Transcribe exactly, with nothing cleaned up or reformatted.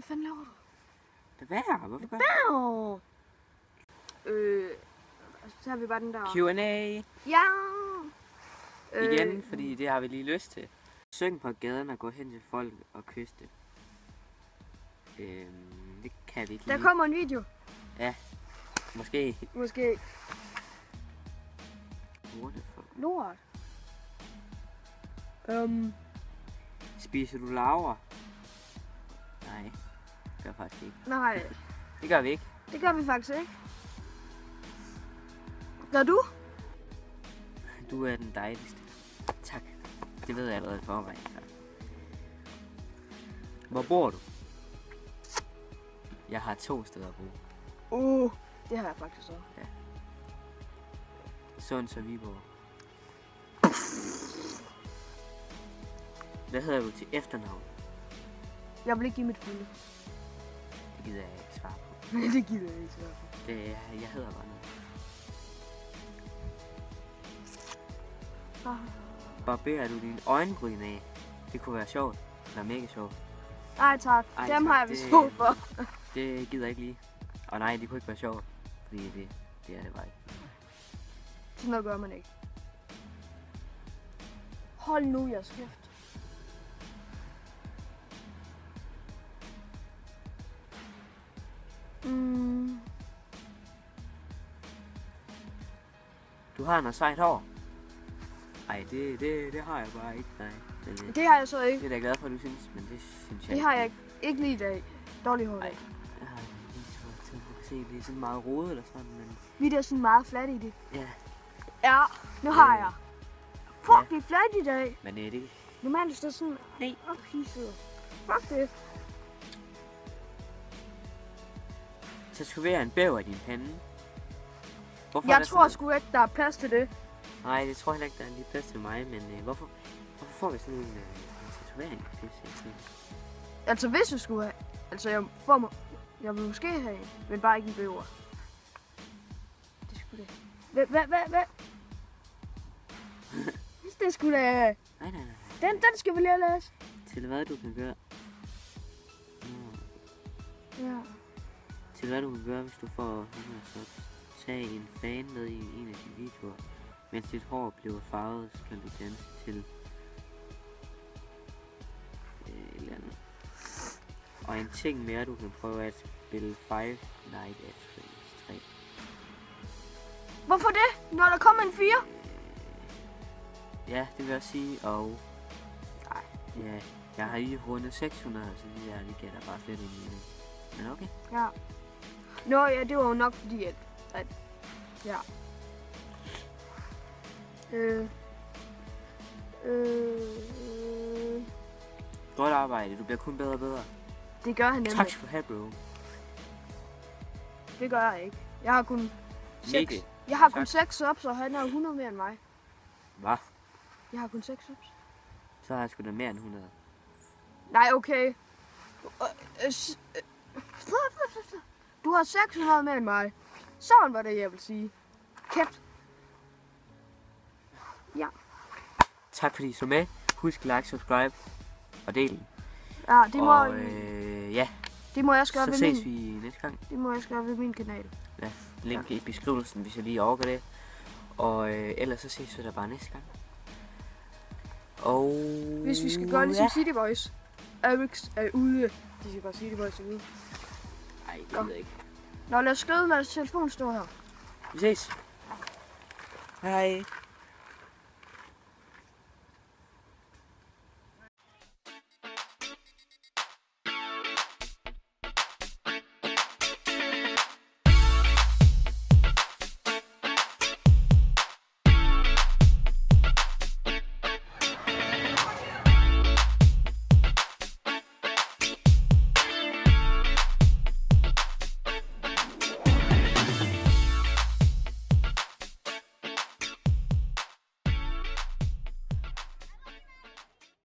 fanden laver du? Lad være, hvorfor gør du? Øh, så har vi bare den der. Q and A. Ja! Igen, øh, fordi det har vi lige lyst til. Syng på gaden og gå hen til folk og kysse det. Øhm, det kan vi ikke Der lige. kommer en video. Ja, måske. Måske. What the fuck? Lort. Um, Spiser du laver? Nej, det gør faktisk ikke. nej, Det gør vi ikke. det gør vi faktisk ikke. Gør du? Du er den dejligste. Tak. Det ved jeg allerede i forvejen. Hvor bor du? Jeg har to steder at bo. Uh, det har jeg faktisk også. Ja. Sunds og Viborg. Hvad hedder du til efternavn? Jeg vil ikke give mit fulde. Det gider jeg ikke svare på. Det gider jeg ikke svare på. Det, jeg hedder bare noget. Ah. Barberer du dine øjenbryn af? Det kunne være sjovt. Eller mega sjovt. Ej tak, Ej, dem tak. har jeg vist Det- brug for. Det gider jeg ikke lige. Og nej, det kunne ikke være sjovt. Fordi det, det er det bare ikke. Sådan noget gør man ikke. Hold nu jeres kæft. Mm. Du har noget sejt hår. Ej, det, det, det har jeg bare ikke. Nej. Men, øh, Det har jeg så det ikke. er jeg glad for, at du synes, men det synes jeg Det har jeg ikke. Ikke lige i dag. Dårlig hår. Nej. Jeg har lige så til, du kan se, det er sådan meget rodet eller sådan, men Vi er sådan meget flat i det. ja. Ja, nu har jeg. Fuck, Ja. det er flat i dag. Men det er det ikke. Normalt er det sådan... Nej. Åh, pisset. Fuck det. Tatover en bæver i din pande. Hvorfor er Jeg der tror sådan- sgu ikke, der er plads til det. Nej, det tror jeg heller ikke, der er lige plads til mig, men øh, hvorfor, hvorfor får vi sådan en, øh, en tatovering? Det er sindssygt. Altså, hvis jeg skulle have... Altså, jeg får mig... Jeg vil måske have en, men bare ikke en bøver. Det skulle det. Hvad, hvad, hvad, hvad? Det skulle da... Nej, nej, nej. Den, den skal vi lige læse. Til hvad du kan gøre. Nå. Ja. Til hvad du kan gøre, hvis du får hundrede subs. Tag en fan med i en af dine videoer. Mens dit hår bliver farvet, så kan du danse til øh, et eller andet. Og en ting mere, du kan prøve at spille Five Nights at Freddy's tre. Hvorfor det, når der kommer en fire? Ja, det vil jeg sige, og nej, ja, jeg har lige rundet seks hundrede, så det der, det gælder bare slet ind i det. Men okay. Ja. Nå ja, det var jo nok fordi, at... at ja. Øh... Øh... Godt arbejde, du bliver kun bedre og bedre. Det gør han nemlig. Tak skal du have, bro. Det gør jeg ikke. Jeg har kun seks. Mikkel. Jeg har kun Tak. seks subs, og han er jo hundrede mere end mig. Hvad? Jeg har kun seks subs. Så har jeg sgu da mere end hundrede. Nej, okay. Øh, øh, s- øh, Du har seks hundrede mere end mig. Sådan var det, jeg vil sige. Kæft. Ja. Tak fordi I så med. Husk like, subscribe og del. Ja, det må, Og øh, ja, det må jeg også gøre så ved ses min, vi næste gang. det må jeg også gøre ved min kanal. Ja, link i beskrivelsen, hvis jeg lige overgår det. Og øh, ellers så ses vi der bare næste gang. Og Hvis vi skal gøre ligesom ja. City Boys. Eriks er ude. De skal bare City Boys er ude. Ej, det ved jeg ikke. Nå, lad os skrive, lad os telefon stå her. Vi ses. Hej.